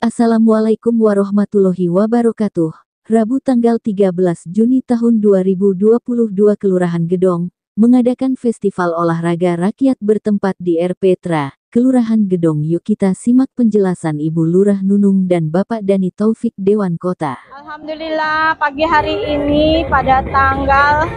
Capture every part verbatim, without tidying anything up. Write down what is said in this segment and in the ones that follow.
Assalamualaikum warahmatullahi wabarakatuh. Rabu tanggal tiga belas Juni tahun dua ribu dua puluh dua Kelurahan Gedong mengadakan festival olahraga rakyat bertempat di R Petra, Kelurahan Gedong. Yuk kita simak penjelasan Ibu Lurah Nunung dan Bapak Dani Taufik Dewan Kota. Alhamdulillah pagi hari ini pada tanggal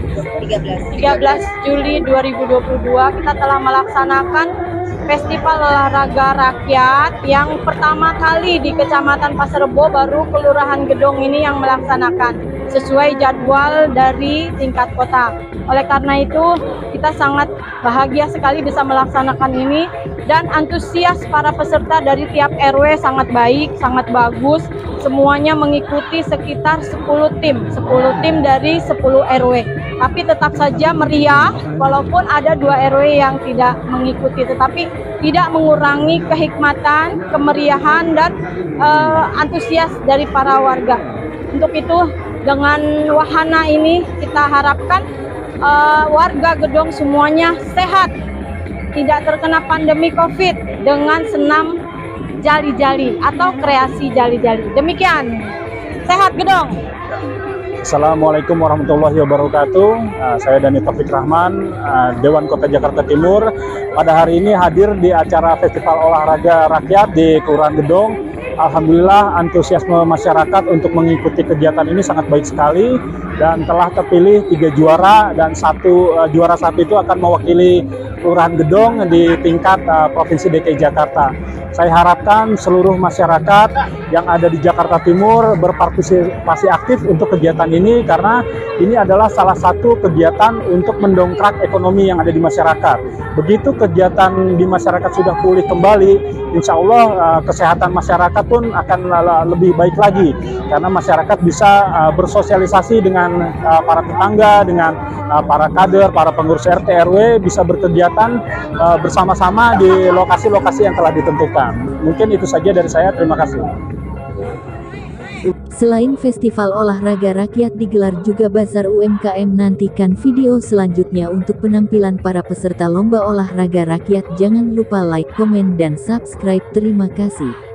tiga belas Juli dua ribu dua puluh dua kita telah melaksanakan Festival Olahraga Rakyat yang pertama kali di Kecamatan Pasar Rebo, baru Kelurahan Gedong ini yang melaksanakan sesuai jadwal dari tingkat kota. Oleh karena itu kita sangat bahagia sekali bisa melaksanakan ini, dan antusias para peserta dari tiap R W sangat baik, sangat bagus. Semuanya mengikuti sekitar sepuluh tim, sepuluh tim dari sepuluh R W. Tapi tetap saja meriah walaupun ada dua R W yang tidak mengikuti, tetapi tidak mengurangi kehikmatan, kemeriahan, dan uh, antusias dari para warga. Untuk itu dengan wahana ini kita harapkan uh, warga Gedong semuanya sehat, tidak terkena pandemi COVID dengan senam jali-jali atau kreasi jali-jali. Demikian, sehat Gedong. Assalamualaikum warahmatullahi wabarakatuh. Uh, saya Dani Taufik Rahman, uh, Dewan Kota Jakarta Timur. Pada hari ini hadir di acara Festival Olahraga Rakyat di Kelurahan Gedong. Alhamdulillah antusiasme masyarakat untuk mengikuti kegiatan ini sangat baik sekali, dan telah terpilih tiga juara, dan satu uh, juara satu itu akan mewakili Kelurahan Gedong di tingkat uh, Provinsi D K I Jakarta. Saya harapkan seluruh masyarakat yang ada di Jakarta Timur berpartisipasi aktif untuk kegiatan ini, karena ini adalah salah satu kegiatan untuk mendongkrak ekonomi yang ada di masyarakat. Begitu kegiatan di masyarakat sudah pulih kembali, insya Allah uh, kesehatan masyarakat pun akan uh, lebih baik lagi, karena masyarakat bisa uh, bersosialisasi dengan uh, para tetangga, dengan uh, para kader, para pengurus R T R W, bisa berkegiatan uh, bersama-sama di lokasi-lokasi yang telah ditentukan. Mungkin itu saja dari saya, terima kasih. Selain festival olahraga rakyat digelar juga bazar U M K M. Nantikan video selanjutnya untuk penampilan para peserta lomba olahraga rakyat. Jangan lupa like, komen, dan subscribe. Terima kasih.